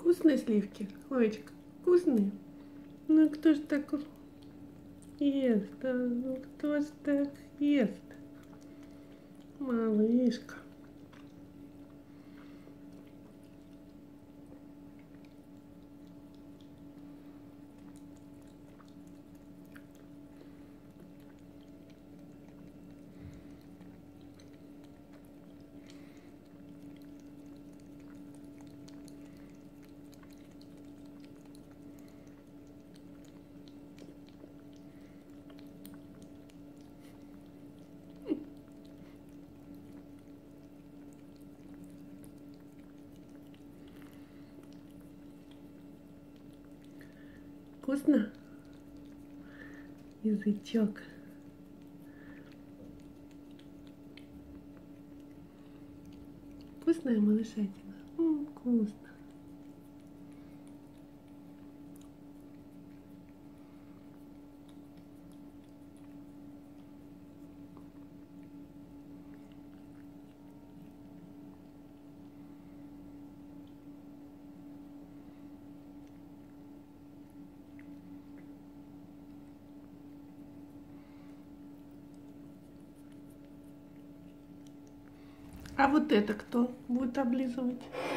Вкусные сливки, Хлоечка? Вкусные? Ну кто ж так ест? Ну кто ж так ест? Малышка. Вкусно? Язычок. Вкусная малышатина? Вкусно. А вот это кто будет облизывать?